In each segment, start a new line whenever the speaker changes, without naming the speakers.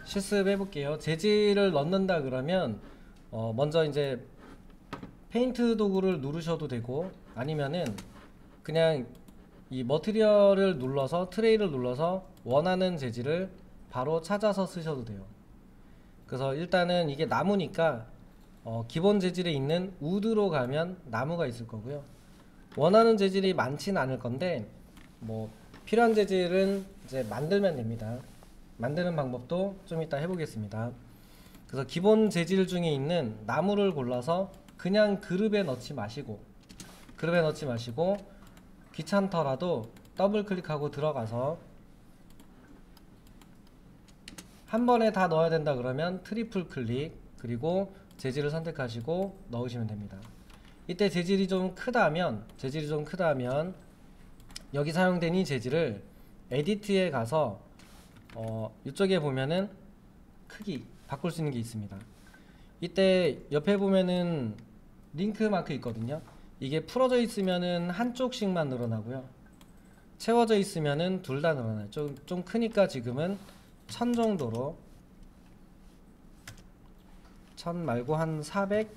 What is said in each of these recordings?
실습해 볼게요. 재질을 넣는다 그러면 먼저 이제 페인트 도구를 누르셔도 되고, 아니면은 그냥 이 머티리얼을 눌러서, 트레이를 눌러서 원하는 재질을 바로 찾아서 쓰셔도 돼요. 그래서 일단은 이게 나무니까 기본 재질에 있는 우드로 가면 나무가 있을 거고요. 원하는 재질이 많진 않을 건데 뭐 필요한 재질은 이제 만들면 됩니다. 만드는 방법도 좀 이따 해보겠습니다. 그래서 기본 재질 중에 있는 나무를 골라서 그냥 그릇에 넣지 마시고 귀찮더라도 더블 클릭하고 들어가서 한 번에 다 넣어야 된다 그러면 트리플 클릭, 그리고 재질을 선택하시고 넣으시면 됩니다. 이때 재질이 좀 크다면 여기 사용된 이 재질을 에디트에 가서 이쪽에 보면은 크기 바꿀 수 있는 게 있습니다. 이때 옆에 보면은 링크 마크 있거든요. 이게 풀어져 있으면은 한쪽씩만 늘어나고요, 채워져 있으면은 둘 다 늘어나요. 좀 크니까 지금은 1000 정도로, 1000 말고 한 400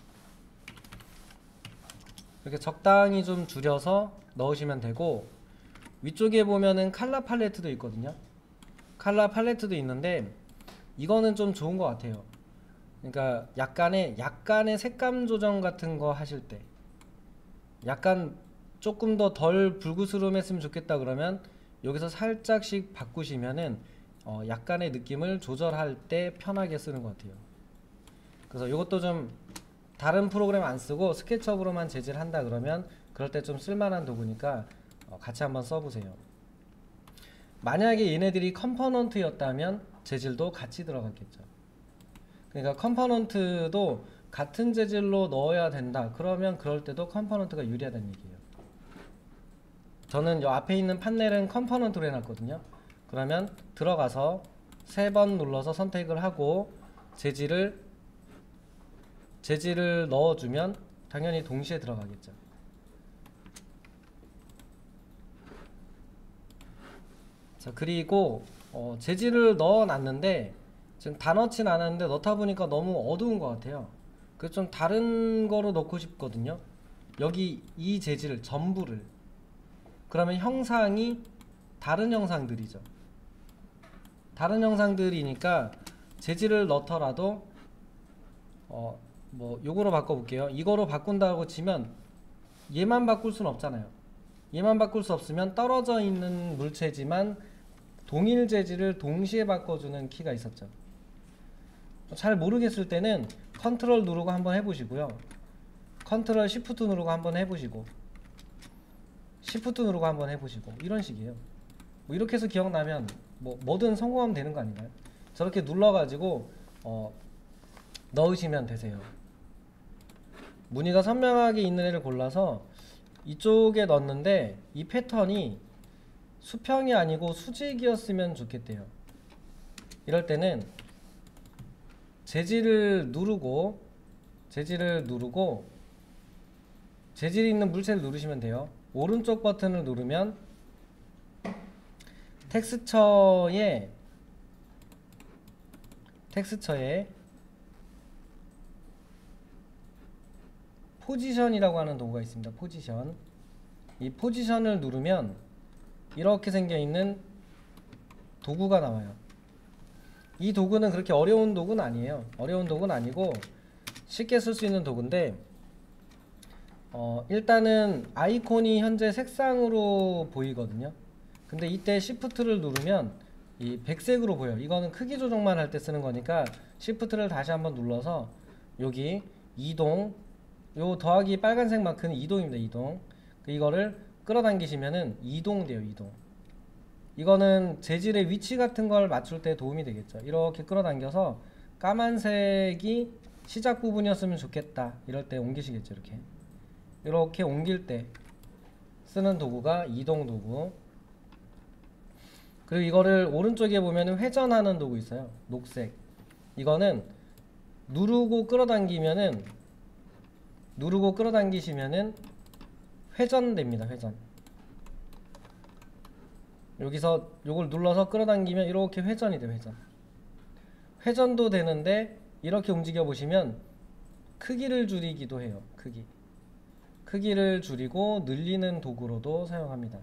이렇게 적당히 좀 줄여서 넣으시면 되고, 위쪽에 보면은 칼라 팔레트도 있거든요. 칼라 팔레트도 있는데 이거는 좀 좋은 것 같아요. 그러니까 약간의 색감 조정 같은 거 하실 때, 약간 조금 더 덜 불그스름했으면 좋겠다 그러면 여기서 살짝씩 바꾸시면은 약간의 느낌을 조절할 때 편하게 쓰는 것 같아요. 그래서 이것도 좀 다른 프로그램 안 쓰고 스케치업으로만 재질한다 그러면 그럴 때 좀 쓸만한 도구니까 같이 한번 써보세요. 만약에 얘네들이 컴포넌트였다면 재질도 같이 들어갔겠죠. 그러니까 컴포넌트도 같은 재질로 넣어야 된다 그러면 그럴 때도 컴포넌트가 유리하다는 얘기예요. 저는 이 앞에 있는 판넬은 컴포넌트로 해놨거든요. 그러면 들어가서 3번 눌러서 선택을 하고 재질을 넣어주면 당연히 동시에 들어가겠죠. 자, 그리고 재질을 넣어놨는데 지금 다 넣진 않았는데 넣다 보니까 너무 어두운 것 같아요. 그래서 좀 다른 거로 넣고 싶거든요. 여기 이 재질을 전부를, 그러면 형상이 다른 형상들이죠. 다른 형상들이니까 재질을 넣더라도 뭐 요거로 바꿔볼게요. 이거로 바꾼다고 치면 얘만 바꿀 순 없잖아요. 얘만 바꿀 수 없으면 떨어져 있는 물체지만 동일 재질을 동시에 바꿔주는 키가 있었죠. 잘 모르겠을 때는 컨트롤 누르고 한번 해보시고요, 컨트롤 시프트 누르고 한번 해보시고, 시프트 누르고 한번 해보시고, 이런 식이에요. 뭐 이렇게 해서 기억나면 뭐든 성공하면 되는 거 아닌가요? 저렇게 눌러가지고 넣으시면 되세요. 무늬가 선명하게 있는 애를 골라서 이쪽에 넣었는데 이 패턴이 수평이 아니고 수직이었으면 좋겠대요. 이럴 때는 재질을 누르고 재질이 있는 물체를 누르시면 돼요. 오른쪽 버튼을 누르면 텍스처에 포지션이라고 하는 도구가 있습니다. 포지션. 이 포지션을 누르면 이렇게 생겨 있는 도구가 나와요. 이 도구는 그렇게 어려운 도구는 아니에요. 어려운 도구는 아니고 쉽게 쓸 수 있는 도구인데 일단은 아이콘이 현재 색상으로 보이거든요. 근데 이때 시프트를 누르면 이 백색으로 보여요. 이거는 크기 조정만 할 때 쓰는 거니까 시프트를 다시 한번 눌러서 여기 이동, 요 더하기 빨간색 마크는 이동입니다. 이동. 이거를 끌어당기시면은 이동돼요. 이동. 이거는 재질의 위치 같은 걸 맞출 때 도움이 되겠죠. 이렇게 끌어당겨서 까만색이 시작 부분이었으면 좋겠다 이럴 때 옮기시겠죠. 이렇게 옮길 때 쓰는 도구가 이동 도구. 그리고 이거를 오른쪽에 보면은 회전하는 도구 있어요. 녹색. 이거는 누르고 끌어당기시면은 회전됩니다. 회전. 여기서 요걸 눌러서 끌어당기면 이렇게 회전이 돼요. 회전. 회전도 되는데 이렇게 움직여 보시면 크기를 줄이기도 해요. 크기를 줄이고 늘리는 도구로도 사용합니다.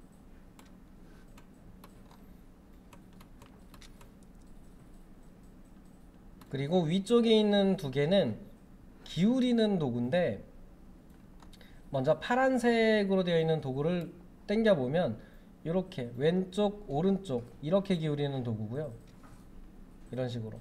그리고 위쪽에 있는 두 개는 기울이는 도구인데, 먼저 파란색으로 되어 있는 도구를 당겨 보면 이렇게 왼쪽 오른쪽 이렇게 기울이는 도구고요. 이런 식으로,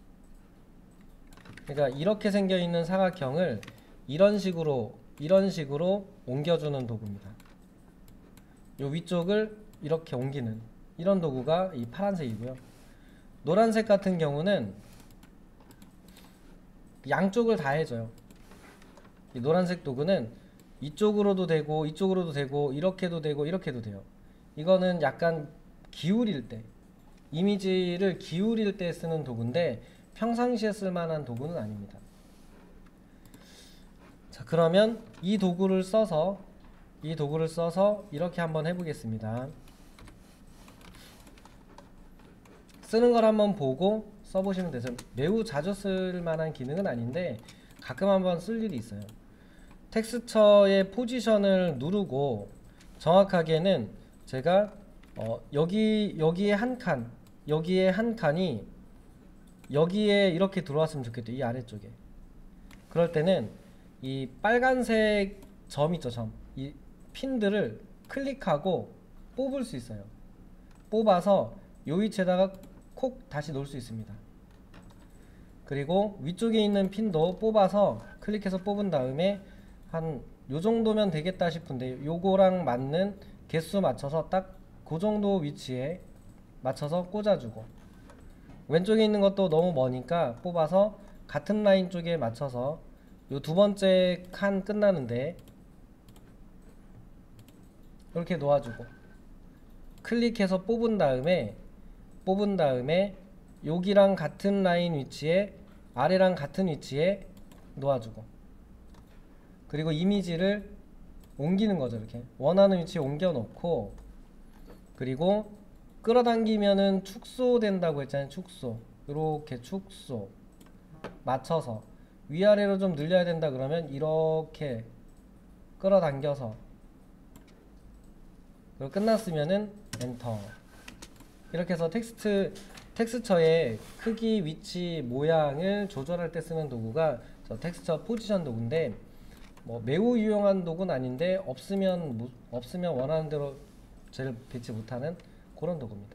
그러니까 이렇게 생겨 있는 사각형을 이런 식으로 옮겨주는 도구입니다. 요 위쪽을 이렇게 옮기는 이런 도구가 이 파란색이고요. 노란색 같은 경우는 양쪽을 다 해줘요. 이 노란색 도구는 이쪽으로도 되고 이쪽으로도 되고 이렇게도 되고 이렇게도 돼요. 이거는 약간 기울일 때, 이미지를 기울일 때 쓰는 도구인데 평상시에 쓸만한 도구는 아닙니다. 자, 그러면 이 도구를 써서 이렇게 한번 해보겠습니다. 쓰는 걸 한번 보고 써보시면 되죠. 매우 자주 쓸만한 기능은 아닌데 가끔 한번 쓸 일이 있어요. 텍스처의 포지션을 누르고, 정확하게는 제가 여기에 한 칸이 여기에 이렇게 들어왔으면 좋겠대요. 이 아래쪽에. 그럴 때는 이 빨간색 점 있죠, 이 핀들을 클릭하고 뽑을 수 있어요. 뽑아서 요 위치에다가 콕 다시 놓을 수 있습니다. 그리고 위쪽에 있는 핀도 뽑아서 클릭해서 뽑은 다음에 한 요정도면 되겠다 싶은데 요거랑 맞는 개수 맞춰서 딱 그 정도 위치에 맞춰서 꽂아주고, 왼쪽에 있는 것도 너무 머니까 뽑아서 같은 라인 쪽에 맞춰서 요 두 번째 칸 끝나는데 이렇게 놓아주고, 클릭해서 뽑은 다음에 여기랑 같은 라인 위치에, 아래랑 같은 위치에 놓아주고, 그리고 이미지를 옮기는 거죠. 이렇게 원하는 위치에 옮겨 놓고, 그리고 끌어당기면은 축소 된다고 했잖아요. 축소. 이렇게 축소 맞춰서 위아래로 좀 늘려야 된다 그러면 이렇게 끌어당겨서, 그리고 끝났으면은 엔터. 이렇게 해서 텍스처의 크기, 위치, 모양을 조절할 때 쓰는 도구가 저 텍스처 포지션 도구인데, 뭐 매우 유용한 도구는 아닌데 없으면 원하는 대로 쟤를 배치 못하는 그런 도구입니다.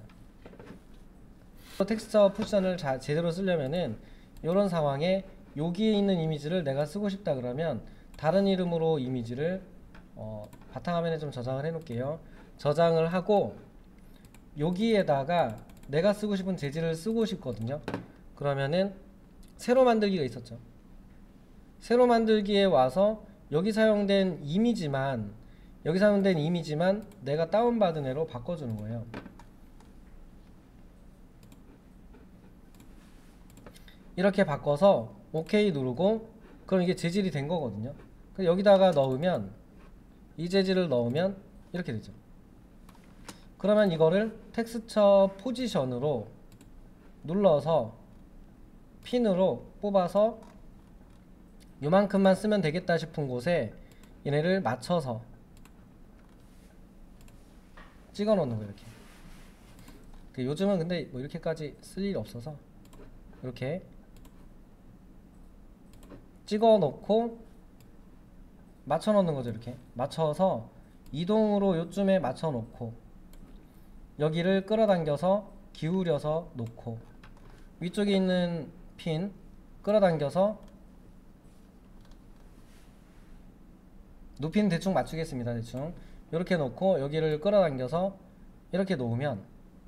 텍스처 포지션을 제대로 쓰려면은 이런 상황에 여기에 있는 이미지를 내가 쓰고 싶다 그러면 다른 이름으로 이미지를 바탕화면에 좀 저장을 해 놓을게요. 저장을 하고 여기에다가 내가 쓰고 싶은 재질을 쓰고 싶거든요. 그러면은 새로 만들기가 있었죠. 새로 만들기에 와서 여기 사용된 이미지만 내가 다운받은 애로 바꿔주는 거예요. 이렇게 바꿔서 OK 누르고, 그럼 이게 재질이 된 거거든요. 여기다가 넣으면, 이 재질을 넣으면 이렇게 되죠. 그러면 이거를 텍스처 포지션으로 눌러서 핀으로 뽑아서 요만큼만 쓰면 되겠다 싶은 곳에 얘네를 맞춰서 찍어 놓는 거예요. 이렇게. 요즘은 근데 뭐 이렇게까지 쓸 일이 없어서 이렇게 찍어 놓고 맞춰 놓는 거죠. 이렇게 맞춰서 이동으로 요쯤에 맞춰 놓고, 여기를 끌어당겨서 기울여서 놓고, 위쪽에 있는 핀 끌어당겨서, 높이는 대충 맞추겠습니다. 대충 이렇게 놓고 여기를 끌어당겨서 이렇게 놓으면,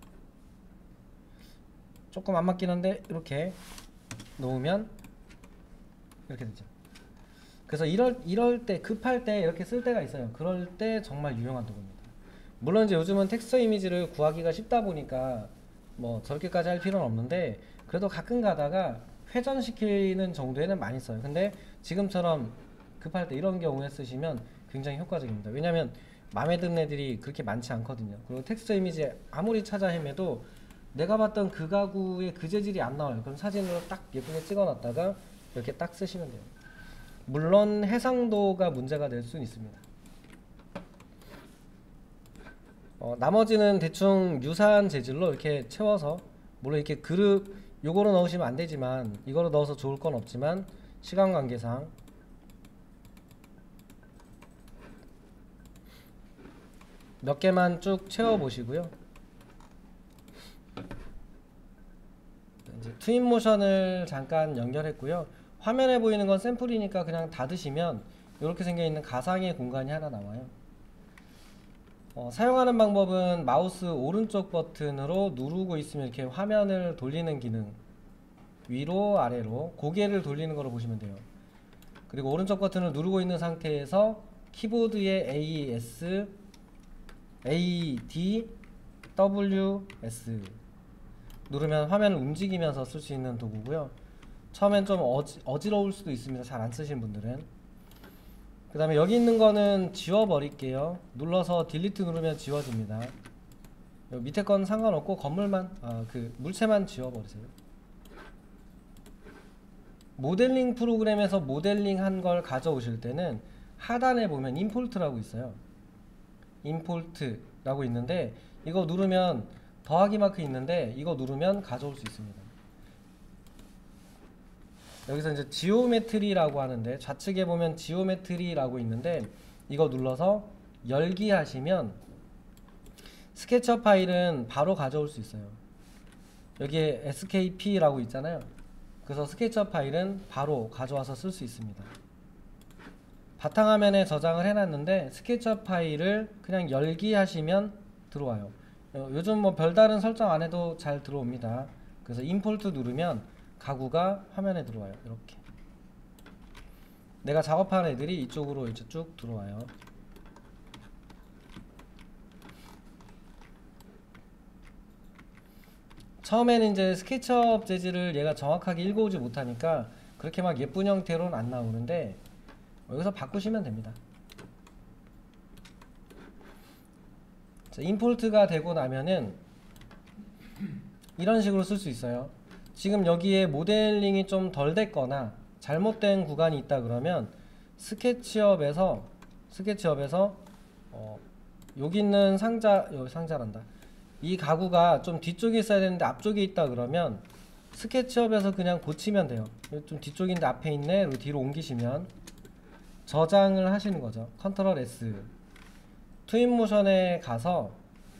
조금 안 맞긴 한데 이렇게 놓으면 이렇게 되죠. 그래서 이럴 때, 급할 때 이렇게 쓸 때가 있어요. 그럴 때 정말 유용한 도구입니다. 물론 이제 요즘은 텍스처 이미지를 구하기가 쉽다 보니까 뭐 저렇게까지 할 필요는 없는데, 그래도 가끔 가다가 회전시키는 정도에는 많이 써요. 근데 지금처럼 급할 때 이런 경우에 쓰시면 굉장히 효과적입니다. 왜냐면 마음에 드는 애들이 그렇게 많지 않거든요. 그리고 텍스처 이미지 아무리 찾아 헤매도 내가 봤던 그 가구의 그 재질이 안 나와요. 그럼 사진으로 딱 예쁘게 찍어놨다가 이렇게 딱 쓰시면 돼요. 물론 해상도가 문제가 될 수는 있습니다. 나머지는 대충 유사한 재질로 이렇게 채워서, 물론 이렇게 그릇 요거로 넣으시면 안 되지만, 이거로 넣어서 좋을 건 없지만 시간 관계상 몇 개만 쭉 채워 보시고요. 이제 트윈모션을 잠깐 연결했고요. 화면에 보이는 건 샘플이니까 그냥 닫으시면 이렇게 생겨 있는 가상의 공간이 하나 나와요. 사용하는 방법은 마우스 오른쪽 버튼으로 누르고 있으면 이렇게 화면을 돌리는 기능, 위로 아래로 고개를 돌리는 거로 보시면 돼요. 그리고 오른쪽 버튼을 누르고 있는 상태에서 키보드의 A, D, W, S 누르면 화면을 움직이면서 쓸 수 있는 도구고요. 처음엔 좀 어지러울 수도 있습니다. 잘 안 쓰신 분들은. 그 다음에 여기 있는 거는 지워버릴게요. 눌러서 딜리트 누르면 지워집니다. 여기 밑에 건 상관없고 건물만, 그 물체만 지워버리세요. 모델링 프로그램에서 모델링 한 걸 가져오실 때는 하단에 보면 임포트라고 있어요. 임포트라고 있는데 이거 누르면 더하기 마크 있는데 이거 누르면 가져올 수 있습니다. 여기서 이제 지오메트리라고 하는데, 좌측에 보면 지오메트리라고 있는데 이거 눌러서 열기 하시면 스케치업 파일은 바로 가져올 수 있어요. 여기에 SKP라고 있잖아요. 그래서 스케치업 파일은 바로 가져와서 쓸 수 있습니다. 바탕화면에 저장을 해놨는데 스케치업 파일을 그냥 열기 하시면 들어와요. 요즘 뭐 별다른 설정 안 해도 잘 들어옵니다. 그래서 임포트 누르면 가구가 화면에 들어와요. 이렇게 내가 작업하는 애들이 이쪽으로 이제 쭉 들어와요. 처음에는 이제 스케치업 재질을 얘가 정확하게 읽어오지 못하니까 그렇게 막 예쁜 형태로는 안 나오는데 여기서 바꾸시면 됩니다. 자, 임포트가 되고 나면은 이런 식으로 쓸 수 있어요. 지금 여기에 모델링이 좀 덜 됐거나 잘못된 구간이 있다 그러면 스케치업에서 여기 있는 상자란다. 이 가구가 좀 뒤쪽에 있어야 되는데 앞쪽에 있다 그러면 스케치업에서 그냥 고치면 돼요. 좀 뒤쪽인데 앞에 있네. 그리고 뒤로 옮기시면 저장을 하시는 거죠. 컨트롤 S. 트윈모션에 가서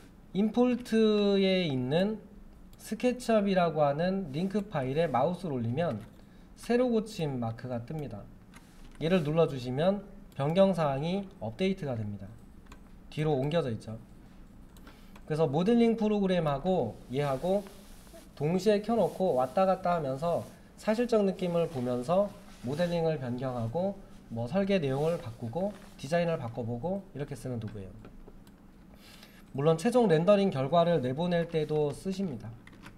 임포트에 있는 스케치업이라고 하는 링크 파일에 마우스를 올리면 새로 고침 마크가 뜹니다. 얘를 눌러주시면 변경사항이 업데이트가 됩니다. 뒤로 옮겨져 있죠. 그래서 모델링 프로그램하고 얘하고 동시에 켜놓고 왔다 갔다 하면서 사실적 느낌을 보면서 모델링을 변경하고 뭐 설계 내용을 바꾸고 디자인을 바꿔보고 이렇게 쓰는 도구예요. 물론 최종 렌더링 결과를 내보낼 때도 쓰십니다.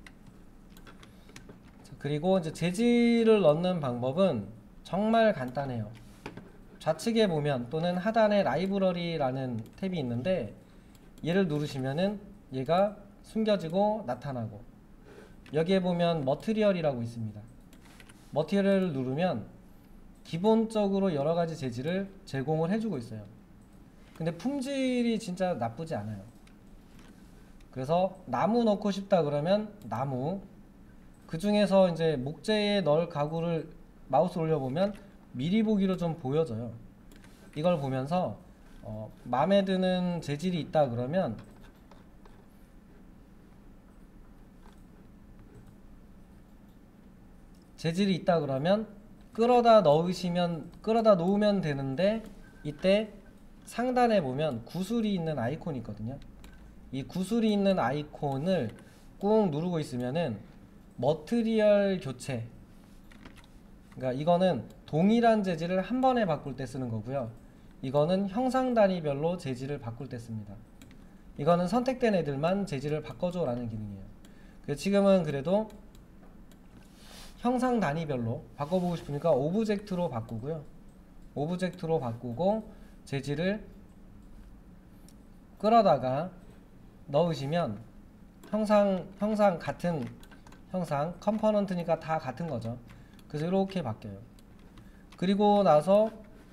그리고 이제 재질을 넣는 방법은 정말 간단해요. 좌측에 보면 또는 하단에 라이브러리라는 탭이 있는데 얘를 누르시면은 얘가 숨겨지고 나타나고, 여기에 보면 머티리얼이라고 있습니다. 머티리얼을 누르면 기본적으로 여러가지 재질을 제공을 해주고 있어요. 근데 품질이 진짜 나쁘지 않아요. 그래서 나무 넣고 싶다 그러면 나무, 그 중에서 이제 목재에 넣을 가구를 마우스 올려보면 미리 보기로 좀 보여져요. 이걸 보면서 마음에 드는 재질이 있다 그러면 끌어다 놓으면 되는데, 이때 상단에 보면 구슬이 있는 아이콘이 있거든요. 이 구슬이 있는 아이콘을 꾹 누르고 있으면은 머티리얼 교체, 그러니까 이거는 동일한 재질을 한 번에 바꿀 때 쓰는 거고요. 이거는 형상 단위별로 재질을 바꿀 때 씁니다. 이거는 선택된 애들만 재질을 바꿔줘 라는 기능이에요. 지금은 그래도 형상 단위별로 바꿔보고 싶으니까 오브젝트로 바꾸고요. 오브젝트로 바꾸고 재질을 끌어다가 넣으시면 형상 같은 형상 컴포넌트니까 다 같은 거죠. 그래서 이렇게 바뀌어요. 그리고 나서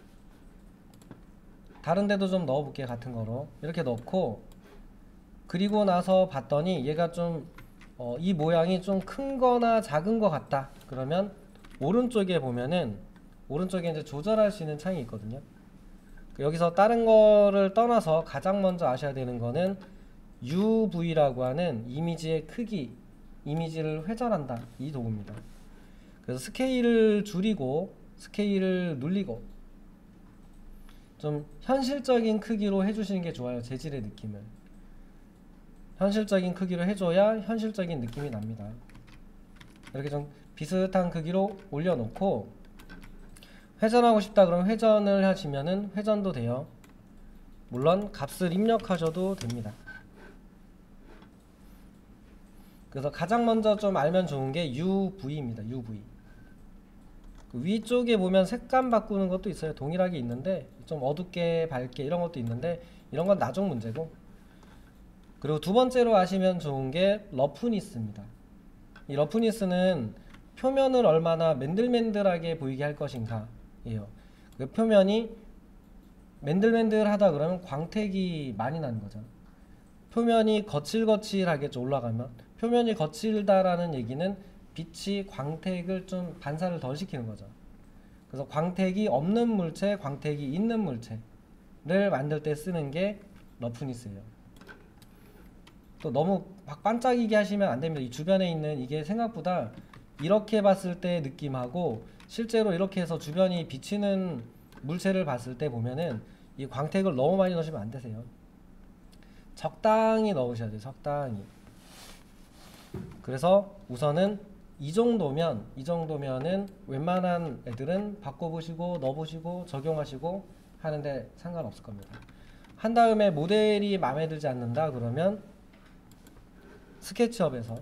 다른 데도 좀 넣어 볼게요. 같은 거로 이렇게 넣고, 그리고 나서 봤더니 얘가 좀 이 모양이 좀 큰 거나 작은 거 같다. 그러면 오른쪽에 보면은, 오른쪽에 이제 조절할 수 있는 창이 있거든요. 여기서 다른 거를 떠나서 가장 먼저 아셔야 되는 거는 UV라고 하는 이미지의 크기, 이미지를 회전한다, 이 도구입니다. 그래서 스케일을 줄이고 스케일을 눌리고 좀 현실적인 크기로 해주시는 게 좋아요. 재질의 느낌을 현실적인 크기로 해줘야 현실적인 느낌이 납니다. 이렇게 좀 비슷한 크기로 올려놓고, 회전하고 싶다 그러면 회전을 하시면은 회전도 돼요. 물론 값을 입력하셔도 됩니다. 그래서 가장 먼저 좀 알면 좋은 게 UV입니다. UV. 그 위쪽에 보면 색감 바꾸는 것도 있어요. 동일하게 있는데 좀 어둡게 밝게 이런 것도 있는데, 이런 건 나중 문제고. 그리고 두 번째로 아시면 좋은 게 러프니스입니다. 이 러프니스는 표면을 얼마나 맨들맨들하게 보이게 할 것인가 예요. 그 표면이 맨들맨들하다 그러면 광택이 많이 나는 거죠. 표면이 거칠거칠하게 좀 올라가면, 표면이 거칠다라는 얘기는 빛이 광택을 좀 반사를 덜 시키는 거죠. 그래서 광택이 없는 물체, 광택이 있는 물체를 만들 때 쓰는 게 러프니스예요. 또 너무 막 반짝이게 하시면 안 됩니다. 이 주변에 있는 이게 생각보다 이렇게 봤을 때 느낌하고 실제로 이렇게 해서 주변이 비치는 물체를 봤을 때 보면은 이 광택을 너무 많이 넣으시면 안 되세요. 적당히 넣으셔야 돼요. 적당히. 그래서 우선은 이 정도면은 웬만한 애들은 바꿔보시고 넣어보시고 적용하시고 하는데 상관없을 겁니다. 한 다음에 모델이 마음에 들지 않는다 그러면 스케치업에서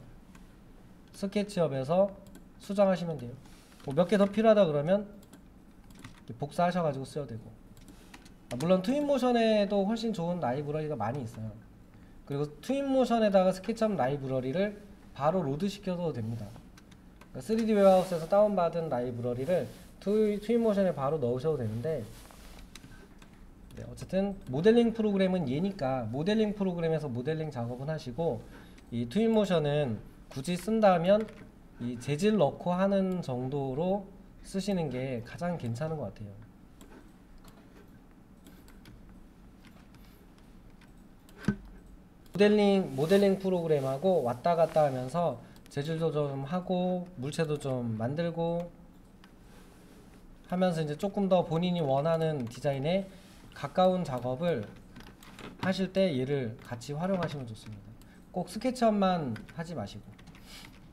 수정하시면 돼요. 뭐 몇 개 더 필요하다 그러면 복사하셔가지고 쓰셔도 되고, 물론 트윈모션에도 훨씬 좋은 라이브러리가 많이 있어요. 그리고 트윈모션에다가 스케치업 라이브러리를 바로 로드 시켜도 됩니다. 3D 웨어하우스에서 다운받은 라이브러리를 트윈모션에 바로 넣으셔도 되는데, 네, 어쨌든 모델링 프로그램은 얘니까 모델링 프로그램에서 모델링 작업은 하시고, 이 트윈모션은 굳이 쓴다면 이 재질 넣고 하는 정도로 쓰시는 게 가장 괜찮은 것 같아요. 모델링 프로그램하고 왔다 갔다 하면서 재질도 좀 하고 물체도 좀 만들고 하면서 이제 조금 더 본인이 원하는 디자인에 가까운 작업을 하실 때 얘를 같이 활용하시면 좋습니다. 꼭 스케치업만 하지 마시고.